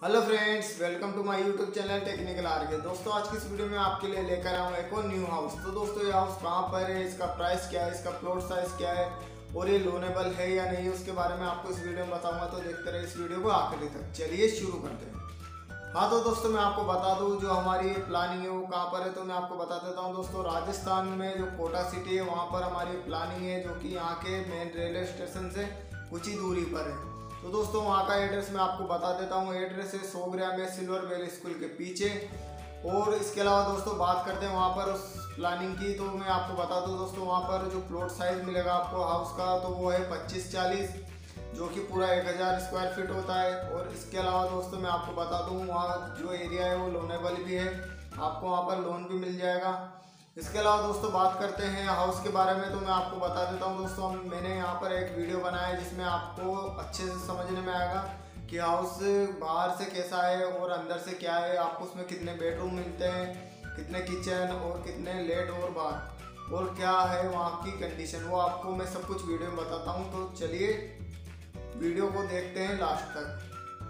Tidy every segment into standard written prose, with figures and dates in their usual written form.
Hello friends, welcome to my YouTube channel Technical RK. दोस्तों, आज की इस वीडियो में आपके लिए लेकर आया हूँ एक और न्यू हाउस। तो दोस्तों, ये हाउस कहाँ पर है, इसका प्राइस क्या है, इसका प्लॉट साइज क्या है और ये लोनेबल है या नहीं, उसके बारे में आपको इस वीडियो में बताऊंगा। तो देखते रहे इस वीडियो को आखिरी तक। चलिए शुरू करते हैं। हाँ तो दोस्तों, मैं आपको बता दूँ जो हमारी प्लानिंग है वो कहाँ पर है। तो मैं आपको बता देता हूँ दोस्तों, राजस्थान में जो कोटा सिटी है वहाँ पर हमारी प्लानिंग है, जो कि यहाँ के मेन रेलवे स्टेशन से कुछ ही दूरी पर है। तो दोस्तों, वहाँ का एड्रेस मैं आपको बता देता हूँ। एड्रेस है 100 ग्राम में सिल्वर वैली स्कूल के पीछे। और इसके अलावा दोस्तों बात करते हैं वहाँ पर उस प्लानिंग की। तो मैं आपको बता दूँ दोस्तों, वहाँ पर जो प्लॉट साइज मिलेगा आपको हाउस का, तो वो है 25-40, जो कि पूरा 1000 स्क्वायर फीट होता है। और इसके अलावा दोस्तों मैं आपको बता दूँ, वहाँ जो एरिया है वो लोनेबल भी है, आपको वहाँ पर लोन भी मिल जाएगा। इसके अलावा दोस्तों बात करते हैं हाउस के बारे में। तो मैं आपको बता देता हूँ दोस्तों, मैंने यहाँ पर एक वीडियो बनाया है जिसमें आपको अच्छे से समझने में आएगा कि हाउस बाहर से कैसा है और अंदर से क्या है, आपको उसमें कितने बेडरूम मिलते हैं, कितने किचन और कितने लेट और बाथ और क्या है वहाँ की कंडीशन, वो आपको मैं सब कुछ वीडियो में बताता हूँ। तो चलिए वीडियो को देखते हैं लास्ट तक।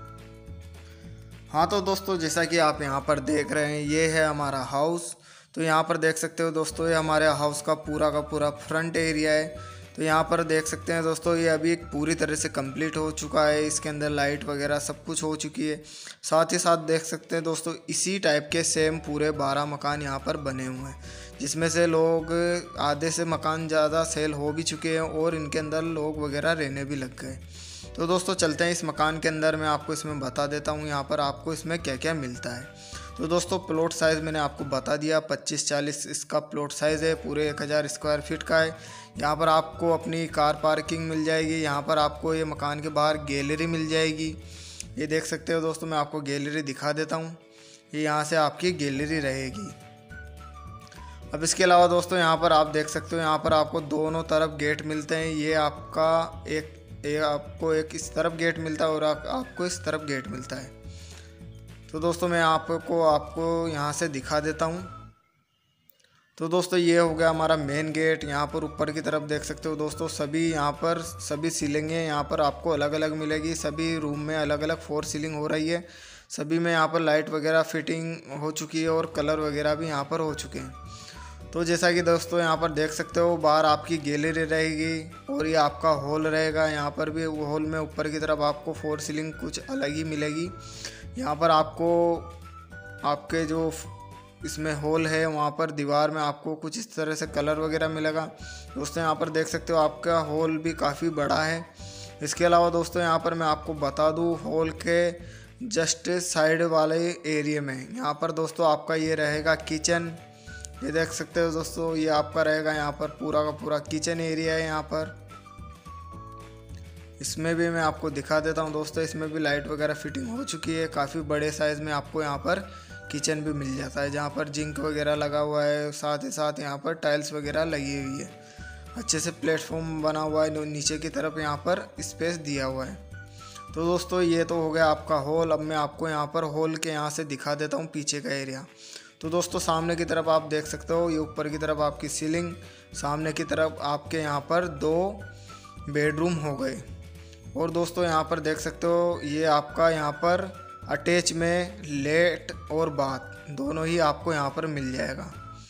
हाँ तो दोस्तों, जैसा कि आप यहाँ पर देख रहे हैं, ये है हमारा हाउस। तो यहाँ पर देख सकते हो दोस्तों, ये हमारे हाउस का पूरा फ्रंट एरिया है। तो यहाँ पर देख सकते हैं दोस्तों, ये अभी पूरी तरह से कंप्लीट हो चुका है। इसके अंदर लाइट वगैरह सब कुछ हो चुकी है। साथ ही साथ देख सकते हैं दोस्तों, इसी टाइप के सेम पूरे 12 मकान यहाँ पर बने हुए हैं, जिसमें से लोग आधे से मकान ज़्यादा सेल हो भी चुके हैं और इनके अंदर लोग वगैरह रहने भी लग गए। तो दोस्तों चलते हैं इस मकान के अंदर। मैं आपको इसमें बता देता हूँ यहाँ पर आपको इसमें क्या क्या मिलता है। तो दोस्तों, प्लॉट साइज़ मैंने आपको बता दिया, 25-40 इसका प्लॉट साइज़ है, पूरे 1000 स्क्वायर फीट का है। यहाँ पर आपको अपनी कार पार्किंग मिल जाएगी। यहाँ पर आपको ये मकान के बाहर गैलरी मिल जाएगी। ये देख सकते हो दोस्तों, मैं आपको गैलरी दिखा देता हूँ। ये यहाँ से आपकी गैलरी रहेगी। अब इसके अलावा दोस्तों, यहाँ पर आप देख सकते हो, यहाँ पर आपको दोनों तरफ गेट मिलते हैं। ये आपका आपको एक इस तरफ गेट मिलता है और आपको इस तरफ गेट मिलता है। तो दोस्तों मैं आपको यहाँ से दिखा देता हूँ। तो दोस्तों, ये हो गया हमारा मेन गेट। यहाँ पर ऊपर की तरफ देख सकते हो दोस्तों, सभी सीलिंगें यहाँ पर आपको अलग अलग मिलेगी। सभी रूम में अलग अलग 4 सीलिंग हो रही है। सभी में यहाँ पर लाइट वगैरह फिटिंग हो चुकी है और कलर वगैरह भी यहाँ पर हो चुके हैं। तो जैसा कि दोस्तों यहाँ पर देख सकते हो, बाहर आपकी गैलरी रहेगी और ये आपका हॉल रहेगा। यहाँ पर भी हॉल में ऊपर की तरफ आपको 4 सीलिंग कुछ अलग ही मिलेगी। यहाँ पर आपको आपके जो इसमें हॉल है वहाँ पर दीवार में आपको कुछ इस तरह से कलर वगैरह मिलेगा। दोस्तों यहाँ पर देख सकते हो, आपका हॉल भी काफ़ी बड़ा है। इसके अलावा दोस्तों यहाँ पर मैं आपको बता दूँ, हॉल के जस्ट साइड वाले एरिया में यहाँ पर दोस्तों आपका ये रहेगा किचन। ये देख सकते हो दोस्तों, ये आपका रहेगा यहाँ पर पूरा का पूरा किचन एरिया है। यहाँ पर इसमें भी मैं आपको दिखा देता हूँ दोस्तों, इसमें भी लाइट वगैरह फिटिंग हो चुकी है। काफ़ी बड़े साइज़ में आपको यहाँ पर किचन भी मिल जाता है, जहाँ पर जिंक वगैरह लगा हुआ है। साथ ही साथ यहाँ पर टाइल्स वगैरह लगी हुई है। अच्छे से प्लेटफॉर्म बना हुआ है, नीचे की तरफ यहाँ पर स्पेस दिया हुआ है। तो दोस्तों ये तो हो गया आपका हॉल। अब मैं आपको यहाँ पर हॉल के यहाँ से दिखा देता हूँ पीछे का एरिया। तो दोस्तों सामने की तरफ आप देख सकते हो, ये ऊपर की तरफ आपकी सीलिंग, सामने की तरफ आपके यहाँ पर 2 बेडरूम हो गए। और दोस्तों यहाँ पर देख सकते हो, ये आपका यहाँ पर अटैच में लेट और बाथ दोनों ही आपको यहाँ पर मिल जाएगा।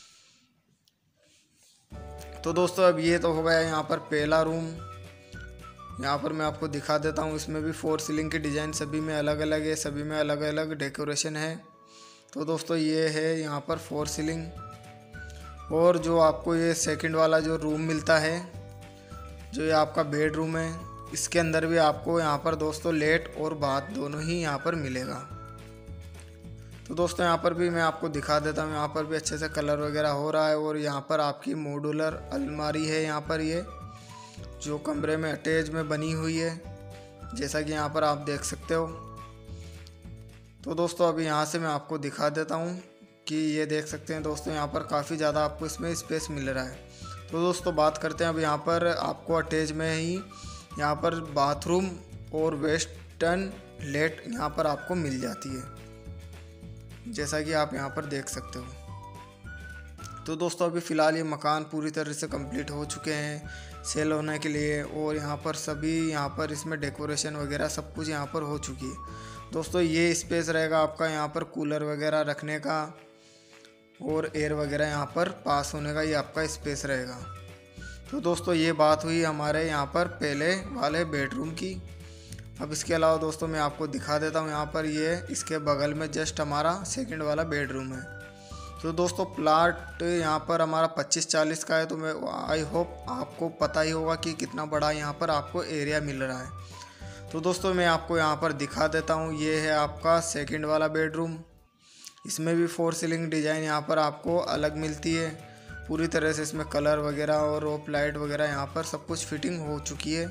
तो दोस्तों अब ये तो हो गया यहाँ पर पहला रूम। यहाँ पर मैं आपको दिखा देता हूँ, इसमें भी 4 सीलिंग की डिज़ाइन सभी में अलग अलग है, सभी में अलग अलग डेकोरेशन है। तो दोस्तों ये है यहाँ पर 4 सीलिंग। और जो आपको ये सेकंड वाला जो रूम मिलता है, जो ये आपका बेडरूम है, इसके अंदर भी आपको यहाँ पर दोस्तों लेट और बाथ दोनों ही यहाँ पर मिलेगा। तो दोस्तों यहाँ पर भी मैं आपको दिखा देता हूँ, यहाँ पर भी अच्छे से कलर वगैरह हो रहा है। और यहाँ पर आपकी मॉड्यूलर अलमारी है, यहाँ पर ये जो कमरे में अटैच में बनी हुई है, जैसा कि यहाँ पर आप देख सकते हो। तो दोस्तों अभी यहाँ से मैं आपको दिखा देता हूँ कि ये देख सकते हैं दोस्तों, यहाँ पर काफ़ी ज़्यादा आपको इसमें स्पेस मिल रहा है। तो दोस्तों बात करते हैं अब यहाँ पर आपको अटैच में ही यहाँ पर बाथरूम और वेस्टर्न लेट यहाँ पर आपको मिल जाती है, जैसा कि आप यहाँ पर देख सकते हो। तो दोस्तों अभी फ़िलहाल ये मकान पूरी तरह से कंप्लीट हो चुके हैं सेल होने के लिए। और यहाँ पर इसमें डेकोरेशन वगैरह सब कुछ यहाँ पर हो चुकी है। दोस्तों ये स्पेस रहेगा आपका यहाँ पर कूलर वगैरह रखने का और एयर वगैरह यहाँ पर पास होने का, ये आपका स्पेस रहेगा। तो दोस्तों ये बात हुई हमारे यहाँ पर पहले वाले बेडरूम की। अब इसके अलावा दोस्तों मैं आपको दिखा देता हूँ, यहाँ पर ये इसके बगल में जस्ट हमारा सेकंड वाला बेडरूम है। तो दोस्तों प्लाट यहाँ पर हमारा 25-40 का है। तो मैं आई होप आपको पता ही होगा कि कितना बड़ा यहाँ पर आपको एरिया मिल रहा है। तो दोस्तों मैं आपको यहाँ पर दिखा देता हूँ, ये है आपका सेकंड वाला बेडरूम। इसमें भी 4 सीलिंग डिज़ाइन यहाँ पर आपको अलग मिलती है पूरी तरह से। इसमें कलर वगैरह और रोप लाइट वगैरह यहाँ पर सब कुछ फिटिंग हो चुकी है।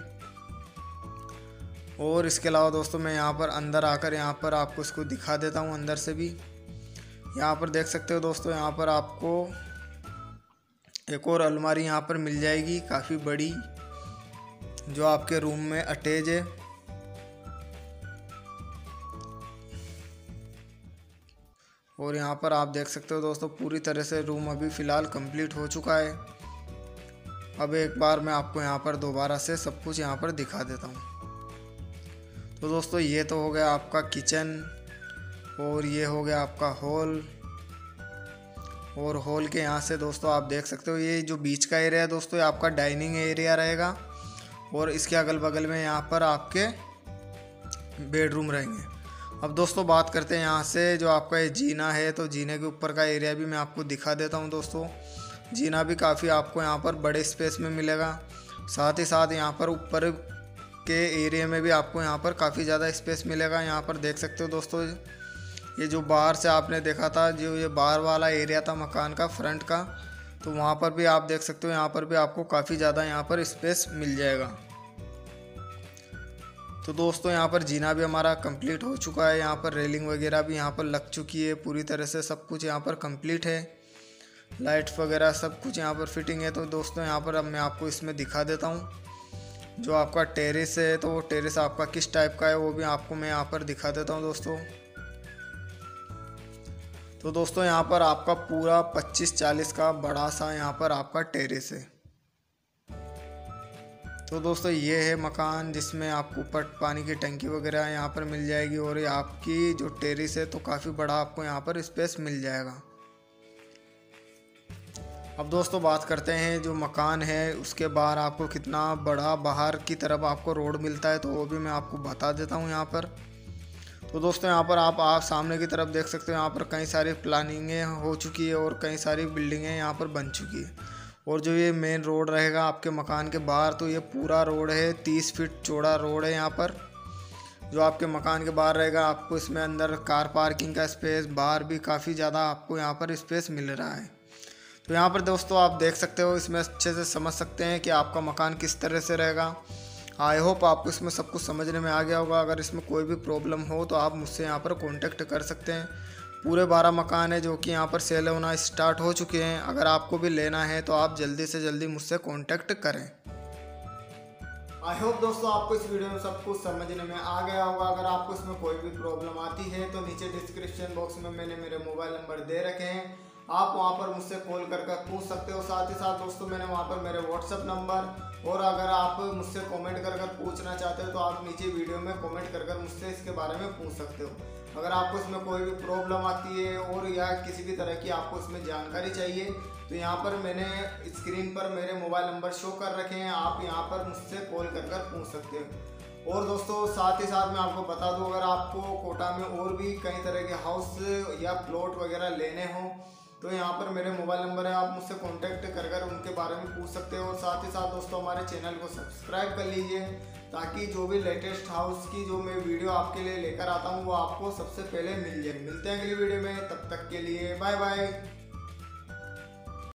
और इसके अलावा दोस्तों मैं यहाँ पर अंदर आकर यहाँ पर आपको इसको दिखा देता हूँ अंदर से भी। यहाँ पर देख सकते हो दोस्तों, यहाँ पर आपको एक और अलमारी यहाँ पर मिल जाएगी काफ़ी बड़ी, जो आपके रूम में अटैच है। और यहाँ पर आप देख सकते हो दोस्तों, पूरी तरह से रूम अभी फ़िलहाल कंप्लीट हो चुका है। अब एक बार मैं आपको यहाँ पर दोबारा से सब कुछ यहाँ पर दिखा देता हूँ। तो दोस्तों ये तो हो गया आपका किचन, और ये हो गया आपका हॉल। और हॉल के यहाँ से दोस्तों आप देख सकते हो, ये जो बीच का एरिया है दोस्तों, ये आपका डाइनिंग एरिया रहेगा। और इसके अगल बगल में यहाँ पर आपके बेडरूम रहेंगे। अब दोस्तों बात करते हैं यहाँ से जो आपका ये जीना है, तो जीने के ऊपर का एरिया भी मैं आपको दिखा देता हूँ दोस्तों। जीना भी काफ़ी आपको यहाँ पर बड़े स्पेस में मिलेगा। साथ ही साथ यहाँ पर ऊपर के एरिया में भी आपको यहाँ पर काफ़ी ज़्यादा स्पेस मिलेगा। यहाँ पर देख सकते हो दोस्तों, ये जो बाहर से आपने देखा था, जो ये बाहर वाला एरिया था मकान का फ्रंट का, तो वहाँ पर भी आप देख सकते हो, यहाँ पर भी आपको काफ़ी ज़्यादा यहाँ पर स्पेस मिल जाएगा। तो दोस्तों यहाँ पर जीना भी हमारा कंप्लीट हो चुका है। यहाँ पर रेलिंग वगैरह भी यहाँ पर लग चुकी है पूरी तरह से, सब कुछ यहाँ पर कंप्लीट है। लाइट्स वगैरह सब कुछ यहाँ पर फिटिंग है। तो दोस्तों यहाँ पर अब मैं आपको इसमें दिखा देता हूँ, जो आपका टेरेस है, तो वो टेरेस आपका किस टाइप का है वो भी आपको मैं यहाँ पर दिखा देता हूँ दोस्तों। तो दोस्तों यहाँ पर आपका पूरा 25-40 का बड़ा सा यहाँ पर आपका टेरेस है। तो दोस्तों ये है मकान, जिसमें आपको ऊपर पानी की टंकी वगैरह यहाँ पर मिल जाएगी। और ये आपकी जो टेरेस है तो काफ़ी बड़ा आपको यहाँ पर स्पेस मिल जाएगा। अब दोस्तों बात करते हैं जो मकान है उसके बाहर आपको कितना बड़ा बाहर की तरफ आपको रोड मिलता है, तो वो भी मैं आपको बता देता हूँ यहाँ पर। तो दोस्तों यहाँ पर आप सामने की तरफ देख सकते हो, यहाँ पर कई सारी प्लानिंगें हो चुकी है और कई सारी बिल्डिंगें यहाँ पर बन चुकी है। और जो ये मेन रोड रहेगा आपके मकान के बाहर, तो ये पूरा रोड है, 30 फीट चौड़ा रोड है यहाँ पर, जो आपके मकान के बाहर रहेगा। आपको इसमें अंदर कार पार्किंग का स्पेस, बाहर भी काफ़ी ज़्यादा आपको यहाँ पर स्पेस मिल रहा है। तो यहाँ पर दोस्तों आप देख सकते हो, इसमें अच्छे से समझ सकते हैं कि आपका मकान किस तरह से रहेगा। आई होप आपको इसमें सब कुछ समझने में आ गया होगा। अगर इसमें कोई भी प्रॉब्लम हो तो आप मुझसे यहाँ पर कांटेक्ट कर सकते हैं। पूरे 12 मकान है जो कि यहाँ पर सेल होना स्टार्ट हो चुके हैं। अगर आपको भी लेना है तो आप जल्दी से जल्दी मुझसे कांटेक्ट करें। आई होप दोस्तों आपको इस वीडियो में सब कुछ समझने में आ गया होगा। अगर आपको इसमें कोई भी प्रॉब्लम आती है तो नीचे डिस्क्रिप्शन बॉक्स में मैंने मेरे मोबाइल नंबर दे रखे हैं, आप वहां पर मुझसे कॉल कर पूछ सकते हो। साथ ही साथ दोस्तों मैंने वहां पर मेरे व्हाट्सएप नंबर, और अगर आप मुझसे कमेंट कर पूछना चाहते हो तो आप नीचे वीडियो में कमेंट कर मुझसे इसके बारे में पूछ सकते हो। अगर आपको इसमें कोई भी प्रॉब्लम आती है और या किसी भी तरह की आपको इसमें जानकारी चाहिए तो यहाँ पर मैंने स्क्रीन पर मेरे मोबाइल नंबर शो कर रखे हैं, आप यहाँ पर मुझसे कॉल कर पूछ सकते हो। और दोस्तों साथ ही साथ मैं आपको बता दूं, अगर आपको कोटा में और भी कई तरह के हाउस या प्लॉट वगैरह लेने हों तो यहाँ पर मेरे मोबाइल नंबर है, आप मुझसे कांटेक्ट कर उनके बारे में पूछ सकते हो। और साथ ही साथ दोस्तों हमारे चैनल को सब्सक्राइब कर लीजिए, ताकि जो भी लेटेस्ट हाउस की जो मैं वीडियो आपके लिए लेकर आता हूँ वो आपको सबसे पहले मिल जाए। मिलते हैं अगली वीडियो में, तब तक के लिए बाय बाय।